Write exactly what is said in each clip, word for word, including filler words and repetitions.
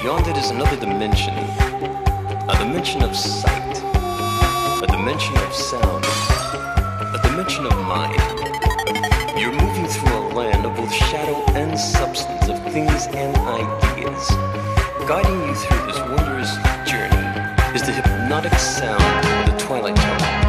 beyond it is another dimension, a dimension of sight, a dimension of sound, a dimension of mind. You're moving through a land of both shadow and substance, of things and ideas. Guiding you through this wondrous journey is the hypnotic sound of the Twilight Tone.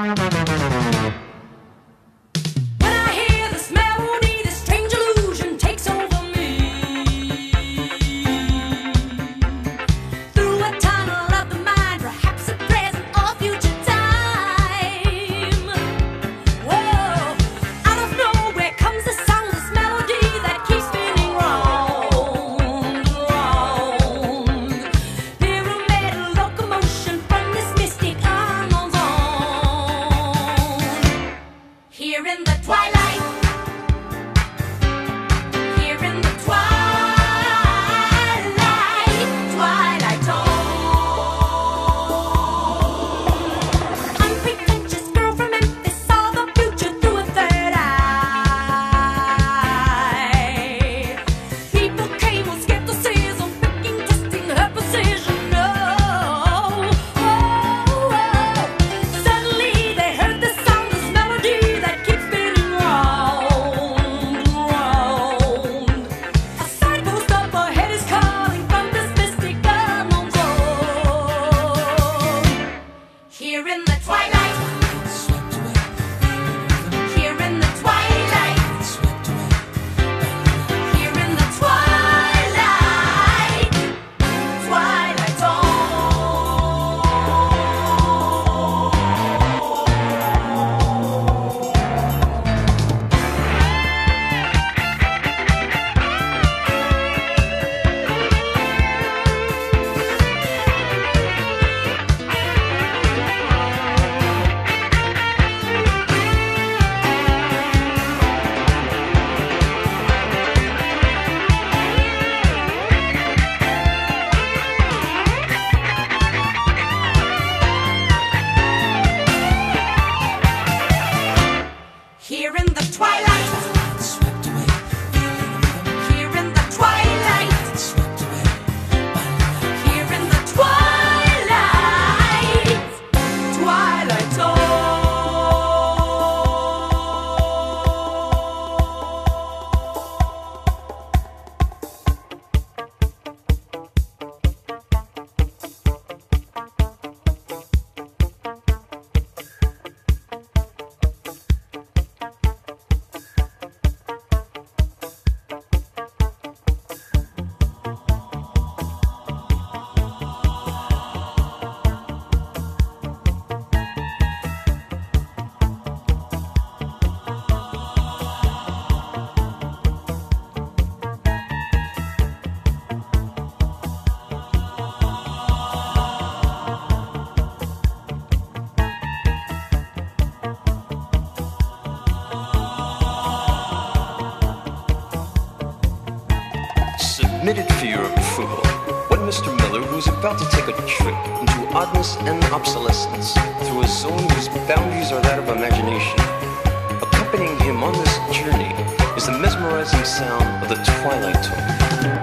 Submitted for your approval, one Mister Miller who is about to take a trip into oddness and obsolescence through a zone whose boundaries are that of imagination. Accompanying him on this journey is the mesmerizing sound of the Twilight Tone.